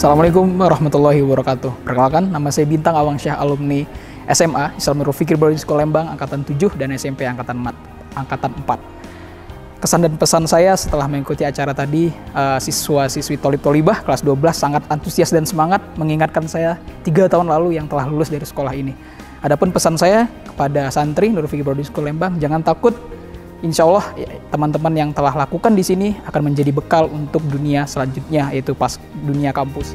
Assalamualaikum warahmatullahi wabarakatuh. Perkenalkan, nama saya Bintang Awangsyah, alumni SMA Islam Nurul Fikri Boarding School Lembang Angkatan 7 dan SMP Angkatan 4. Kesan dan pesan saya setelah mengikuti acara tadi, siswa-siswi Tholib Tholibah kelas 12 sangat antusias dan semangat mengingatkan saya 3 tahun lalu yang telah lulus dari sekolah ini. Adapun pesan saya kepada santri Nurul Fikri Boarding School Lembang, jangan takut. Insya Allah teman-teman yang telah lakukan di sini akan menjadi bekal untuk dunia selanjutnya, yaitu pas dunia kampus.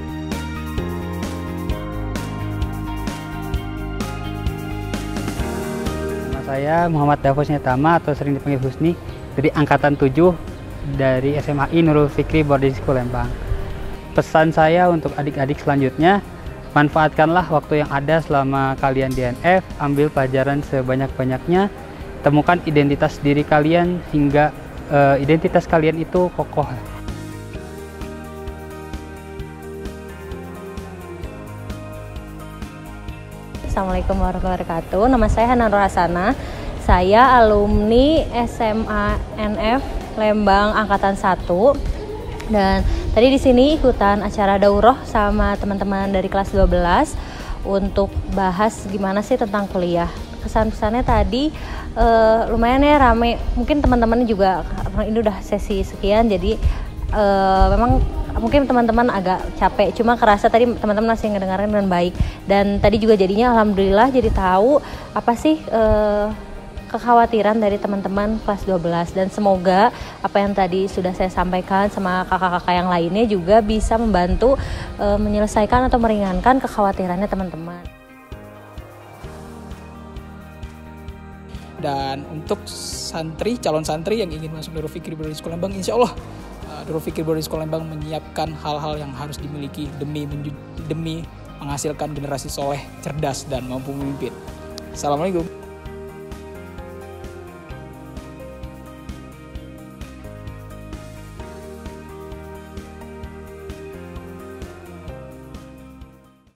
Nama saya Muhammad Davos Nyatama atau sering dipanggil Husni, dari Angkatan 7 dari SMAI Nurul Fikri Boarding School Lembang. Pesan saya untuk adik-adik selanjutnya, manfaatkanlah waktu yang ada selama kalian di NF, ambil pelajaran sebanyak-banyaknya, temukan identitas diri kalian hingga identitas kalian itu kokoh. Assalamualaikum warahmatullahi wabarakatuh. Nama saya Hana Nur Hasanah. Saya alumni SMA NF Lembang Angkatan 1. Dan tadi di sini ikutan acara daurah sama teman-teman dari kelas 12 untuk bahas gimana sih tentang kuliah. Kesan-pesannya tadi lumayan ya rame. Mungkin teman-teman juga ini udah sesi sekian, jadi memang mungkin teman-teman agak capek, cuma kerasa tadi teman-teman masih ngedengarkan dengan baik. Dan tadi juga jadinya alhamdulillah jadi tahu apa sih kekhawatiran dari teman-teman kelas 12, dan semoga apa yang tadi sudah saya sampaikan sama kakak-kakak yang lainnya juga bisa membantu menyelesaikan atau meringankan kekhawatirannya teman-teman. Dan untuk santri, calon santri yang ingin masuk Nurul Fikri Boarding School Lembang, insya Allah Nurul Fikri Boarding School Lembang menyiapkan hal-hal yang harus dimiliki demi menghasilkan generasi soleh, cerdas, dan mampu memimpin. Assalamualaikum.